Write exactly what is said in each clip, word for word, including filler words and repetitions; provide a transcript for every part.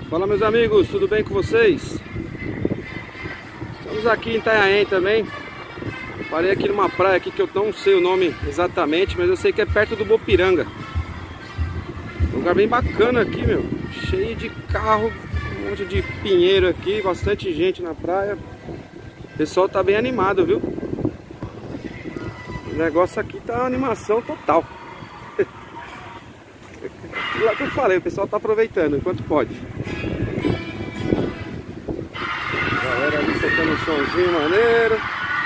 Fala, meus amigos, tudo bem com vocês? Estamos aqui em Itanhaém também. Parei aqui numa praia aqui que eu não sei o nome exatamente, mas eu sei que é perto do Bopiranga. Um lugar bem bacana aqui, meu. Cheio de carro, um monte de pinheiro aqui, bastante gente na praia. O pessoal tá bem animado, viu? O negócio aqui tá uma animação total. Lá que eu falei, o pessoal tá aproveitando enquanto pode. Galera ali tocando um somzinho maneiro.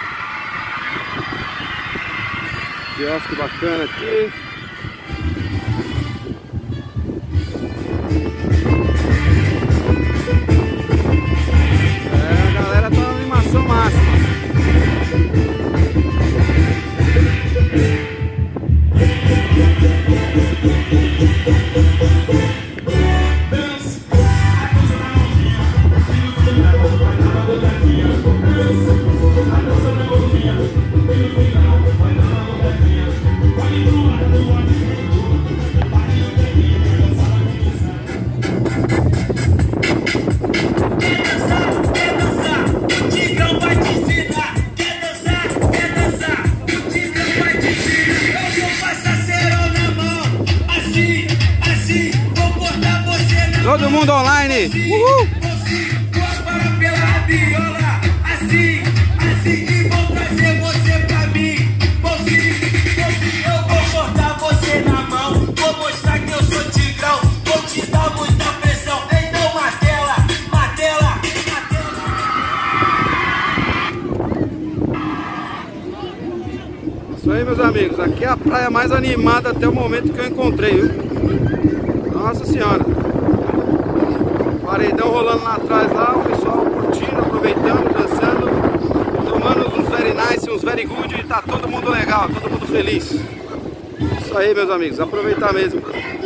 Quiosque bacana aqui. É, a galera tá na animação máxima. Todo mundo online! Uhul! Assim, assim, e vou trazer você pra mim. Eu vou cortar você na mão. Vou mostrar que eu sou tigrão. Vou te dar muita pressão. Então, Matela, Matela, Matela. Isso aí, meus amigos. Aqui é a praia mais animada até o momento que eu encontrei, viu? Nossa senhora! Paredão rolando lá atrás, lá, o pessoal curtindo, aproveitando, dançando, tomando uns very nice, uns very good, e tá todo mundo legal, todo mundo feliz. Isso aí, meus amigos, aproveitar mesmo.